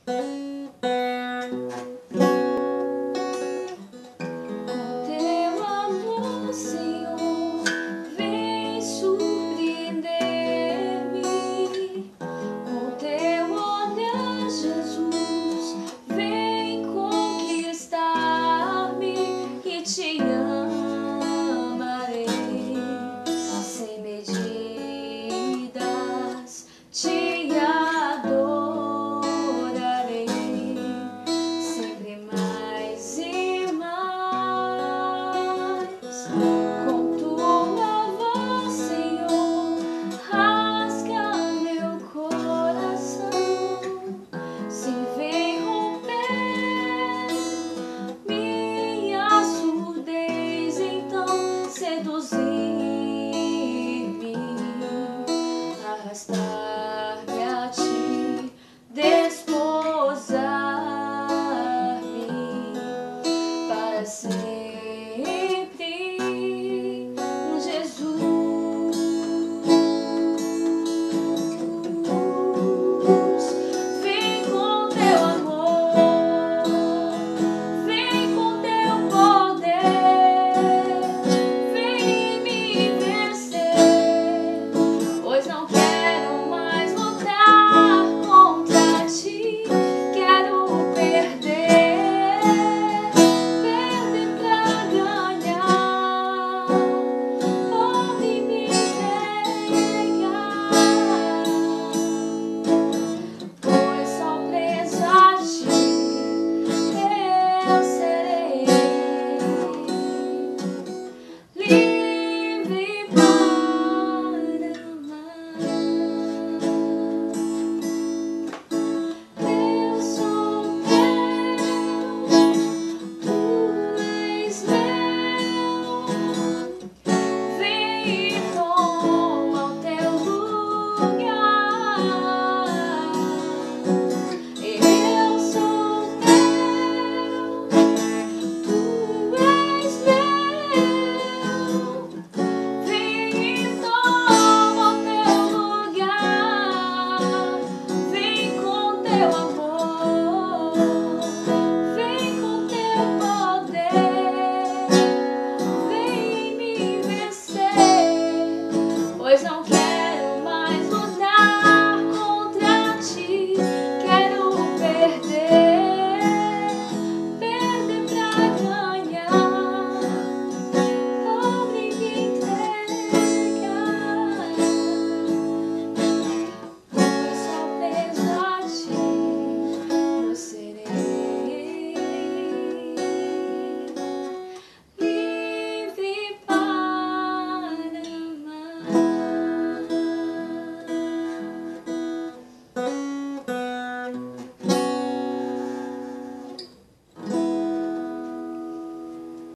Teu amor, Senhor, vem surpreender-me. Com teu olhar, Jesus, vem conquistar-me e te amarei sem medidas, te adorarei sempre mais e mais. Com tua voz, Senhor, rasga meu coração. Se vem romper minha surdez, então seduzir-me, arrastar